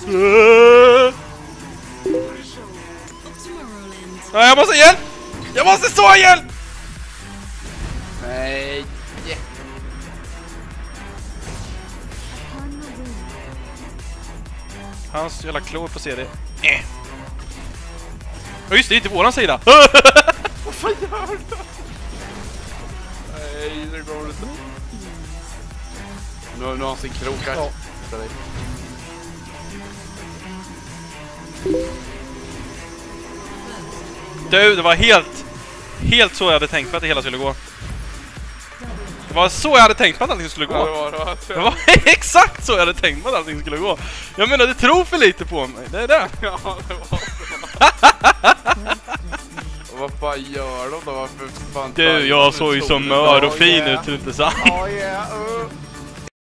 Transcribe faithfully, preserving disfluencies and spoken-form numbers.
Nej, jag måste igen! Jag måste så igen! Nej. Hans jävla klor på C D. Äh. Ja just det, inte våran sida. Vad fan gör du? Nej, det går inte. Nu har han sin krokar. Ja. Du, det var helt helt så jag hade tänkt på att det hela skulle gå. Det var så jag hade tänkt på att allting skulle gå. Ja, det var, det var, det var exakt så jag hade tänkt på att allting skulle gå. Jag menar, du tror för lite på mig. Det är det. Ja, det var och vad fan gör de då? Varför fan du, jag såg ju som mör och fin ut, inte sant? Oh yeah, uh.